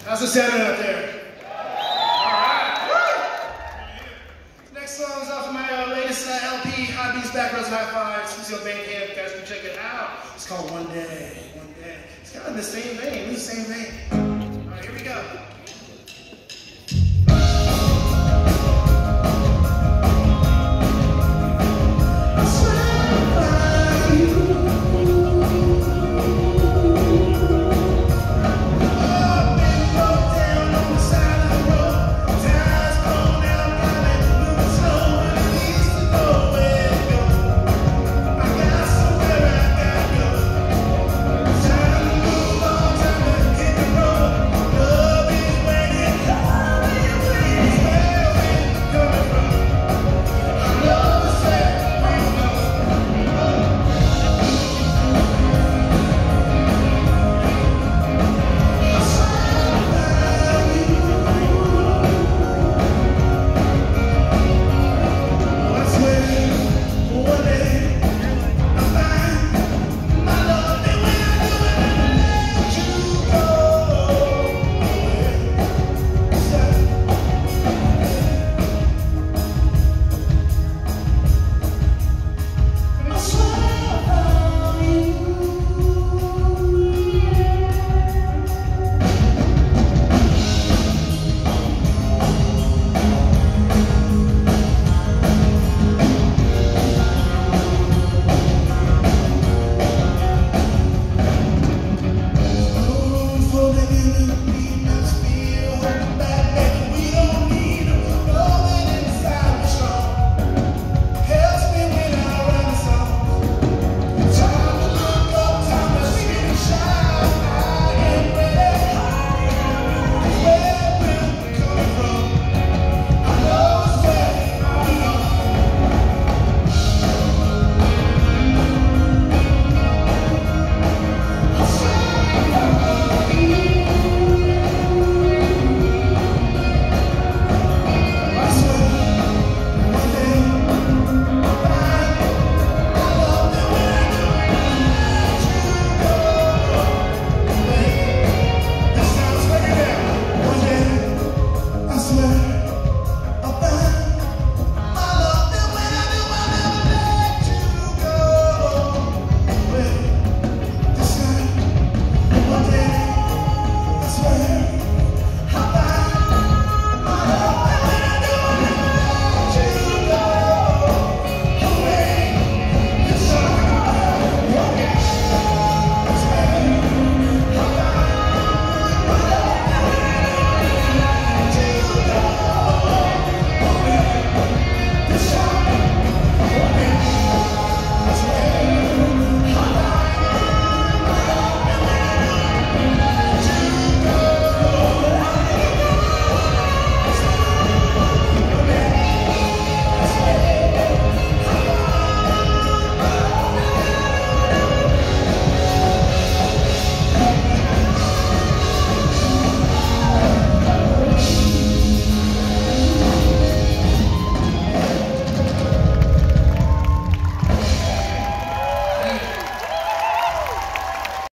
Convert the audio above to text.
How's it sounding out there? Alright! Next song is off of my latest LP, High Beats, Backgrounds, High Fives. It's on Bandcamp. You guys can check it out. It's called One Day. One Day. It's kind of the same vein. It's the same vein. Alright, here we go.